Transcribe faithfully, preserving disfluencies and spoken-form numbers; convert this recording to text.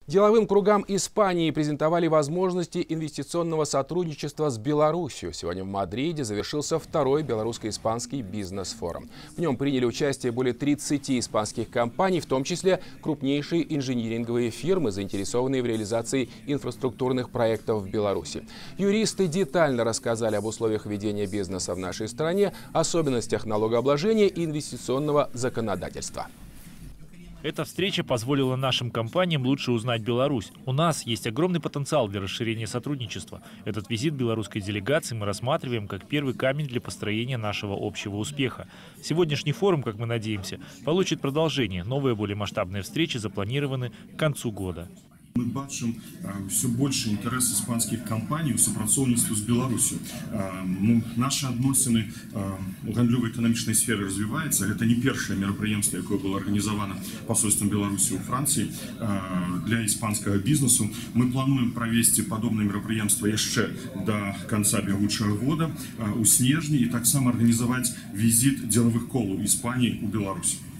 Деловым кругам Испании презентовали возможности инвестиционного сотрудничества с Беларусью. Сегодня в Мадриде завершился второй белорусско-испанский бизнес-форум. В нем приняли участие более тридцати испанских компаний, в том числе крупнейшие инжиниринговые фирмы, заинтересованные в реализации инфраструктурных проектов в Беларуси. Юристы детально рассказали об условиях ведения бизнеса в нашей стране, особенностях налогообложения и инвестиционного законодательства. Эта встреча позволила нашим компаниям лучше узнать Беларусь. У нас есть огромный потенциал для расширения сотрудничества. Этот визит белорусской делегации мы рассматриваем как первый камень для построения нашего общего успеха. Сегодняшний форум, как мы надеемся, получит продолжение. Новые, более масштабные встречи запланированы к концу года. Мы бачым все больше интерес испанских компаний у супрацоўніцтва с Беларусью. Ну, наши адносіны у гандлёва-эканамічнай сферы развиваются. Это не первое мерапрыемство, якое было организовано посольством Беларуси у Франции для испанского бизнеса. Мы плануем провести подобное мерапрыемство еще до конца бягучага года у снежні и так само организовать визит деловых кол у Испании у Беларуси.